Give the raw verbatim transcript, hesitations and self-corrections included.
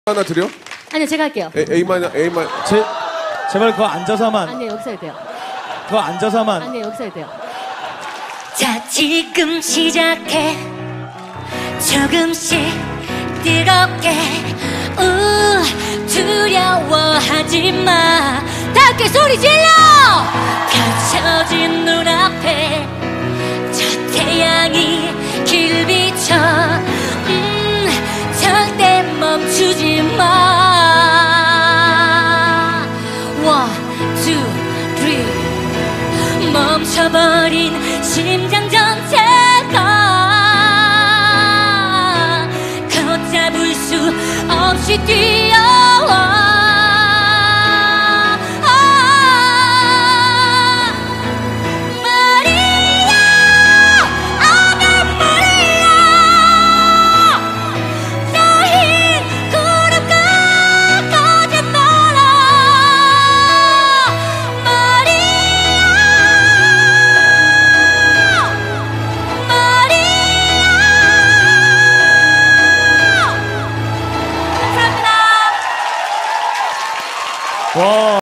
하나 드려? 아니요, 제가 할게요. A, A만, A만. 제, 제발 그거 앉아서만. 아니요, 여기서 해야 돼요. 그거 앉아서만. 아니요, 여기서 해야 돼요. 자, 지금 시작해. 조금씩 뜨겁게. 우, 두려워하지 마. 다 함께 소리 질러! 펼쳐진 눈앞에 저 태양이 길 비춰. 음, 절대 멈추지 마. One, two, three. 멈춰버린 심장 전체가 걷잡을 수 없이 뛰어와. 와.